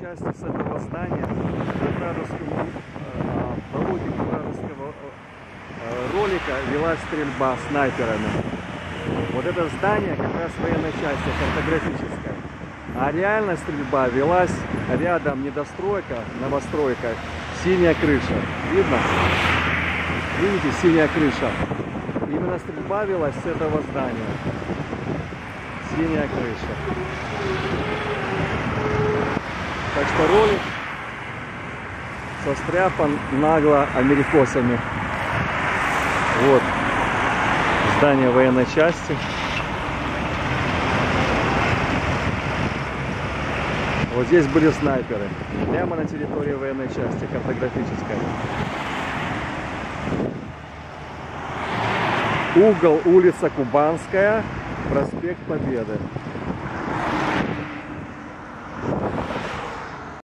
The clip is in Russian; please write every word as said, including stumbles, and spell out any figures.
части с этого здания по вражескому, по логике вражеского ролика велась стрельба снайперами. Вот это здание как раз военной части, картографическая. А реально стрельба велась рядом недостройка, новостройка, синяя крыша. Видно? Видите, синяя крыша. Именно стрельба велась с этого здания. Синяя крыша. Так что ролик состряпан нагло америкосами. Вот здание военной части. Вот здесь были снайперы. Прямо на территории военной части, картографической. Угол улица Кубанская, проспект Победы.